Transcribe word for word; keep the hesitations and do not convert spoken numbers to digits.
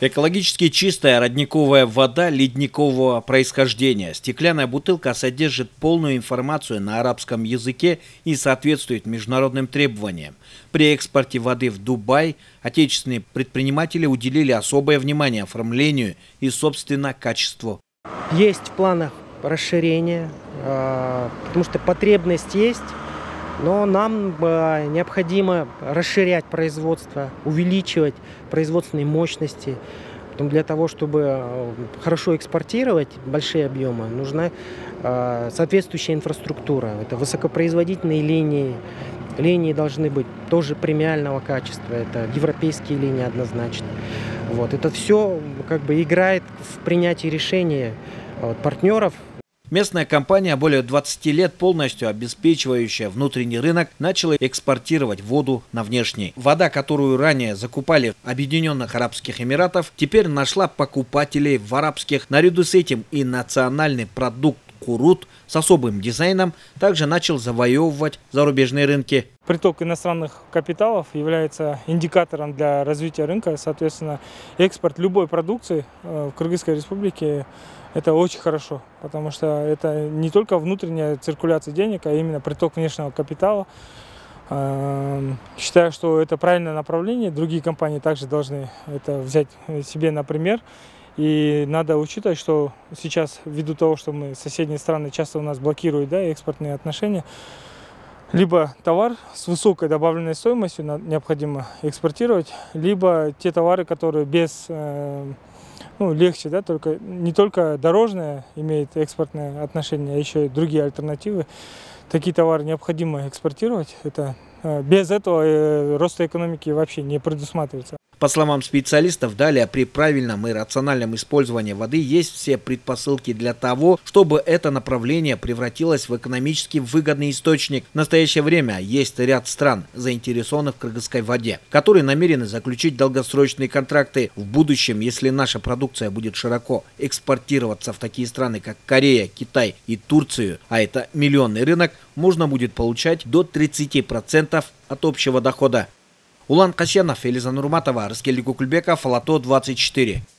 Экологически чистая родниковая вода ледникового происхождения. Стеклянная бутылка содержит полную информацию на арабском языке и соответствует международным требованиям. При экспорте воды в Дубай отечественные предприниматели уделили особое внимание оформлению и, собственно, качеству. Есть в планах расширение, потому что потребность есть. Но нам необходимо расширять производство, увеличивать производственные мощности. Потом для того, чтобы хорошо экспортировать большие объемы, нужна соответствующая инфраструктура. Это высокопроизводительные линии. Линии должны быть тоже премиального качества. Это европейские линии однозначно. Вот. Это все как бы играет в принятии решения партнеров. Местная компания, более двадцати лет полностью обеспечивающая внутренний рынок, начала экспортировать воду на внешний. Вода, которую ранее закупали в Объединенных Арабских Эмиратах, теперь нашла покупателей в арабских. Наряду с этим и национальный продукт курут с особым дизайном также начал завоевывать зарубежные рынки. Приток иностранных капиталов является индикатором для развития рынка. Соответственно, экспорт любой продукции в Кыргызской республике – это очень хорошо, потому что это не только внутренняя циркуляция денег, а именно приток внешнего капитала. Считаю, что это правильное направление. Другие компании также должны это взять себе на пример. И надо учитывать, что сейчас, ввиду того, что мы соседние страны часто у нас блокируют, да, экспортные отношения, либо товар с высокой добавленной стоимостью необходимо экспортировать, либо те товары, которые без, ну, легче, да, только, не только дорожное имеет экспортное отношение, а еще и другие альтернативы. Такие товары необходимо экспортировать. Это, без этого роста экономики вообще не предусматривается. По словам специалистов, далее при правильном и рациональном использовании воды есть все предпосылки для того, чтобы это направление превратилось в экономически выгодный источник. В настоящее время есть ряд стран, заинтересованных в кыргызской воде, которые намерены заключить долгосрочные контракты. В будущем, если наша продукция будет широко экспортироваться в такие страны, как Корея, Китай и Турцию, а это миллионный рынок, можно будет получать до тридцати процентов от общего дохода. Улан Касьянов, Элиза Нурматова, Раскель Кукульбеков, Лото двадцать четыре.